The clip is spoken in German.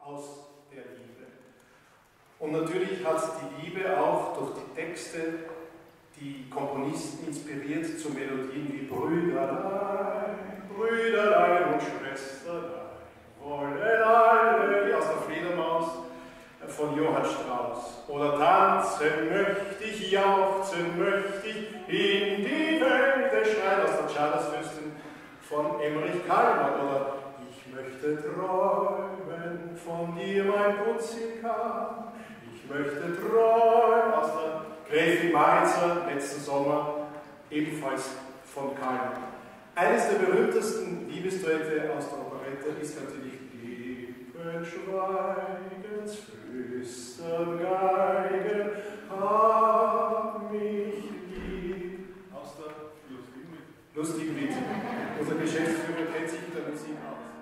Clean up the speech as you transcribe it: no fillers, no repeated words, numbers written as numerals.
aus der Liebe. Und natürlich hat die Liebe auch durch die Texte die Komponisten inspiriert zu Melodien wie Brüderlein, Brüderlein und Schwesterlein, wollen alle, wie aus der Fledermaus von Johann Strauss. Oder tanzen möchte ich, jauchzen möchte ich, in die Welt schreien, aus der Charlesfürstin von Emmerich Kallmann. Oder ich möchte träumen von dir, mein Putzikan. Ich möchte träumen aus der Gräfin Maritzer letzten Sommer, ebenfalls von Kallmann. Eines der berühmtesten Liebesduette aus der Operette ist natürlich Lieben, Schweigens, Flüstern, Geigen, hab mich lieb. Aus der lustigen Lied. Unser Geschäftsführer kennt sich mit der Musik aus.